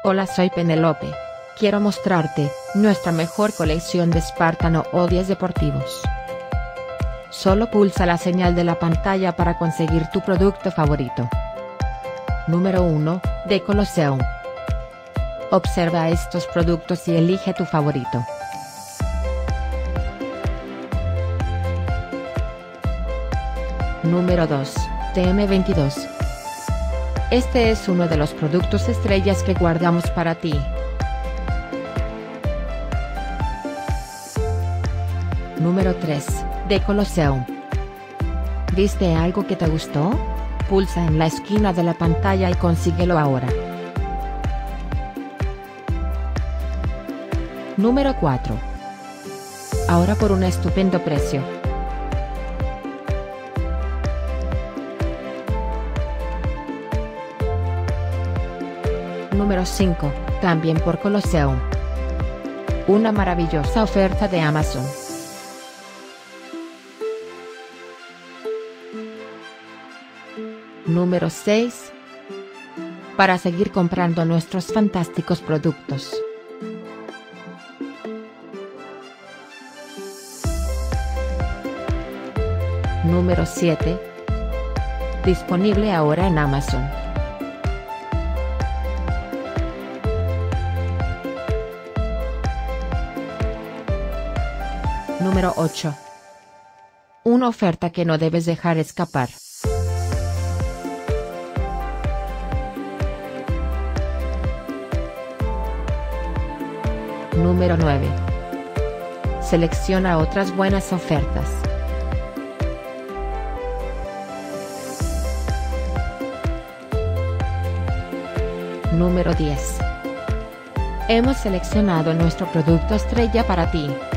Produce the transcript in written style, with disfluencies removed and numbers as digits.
Hola, soy Penelope. Quiero mostrarte nuestra mejor colección de Spartan O10 deportivos. Solo pulsa la señal de la pantalla para conseguir tu producto favorito. Número 1, de Colosseum. Observa estos productos y elige tu favorito. Número 2, TM22. Este es uno de los productos estrellas que guardamos para ti. Número 3, de Colosseum. ¿Viste algo que te gustó? Pulsa en la esquina de la pantalla y consíguelo ahora. Número 4. Ahora por un estupendo precio. Número 5, también por Colosseum. Una maravillosa oferta de Amazon. Número 6. Para seguir comprando nuestros fantásticos productos. Número 7. Disponible ahora en Amazon. Número 8. Una oferta que no debes dejar escapar. Número 9. Selecciona otras buenas ofertas. Número 10. Hemos seleccionado nuestro producto estrella para ti.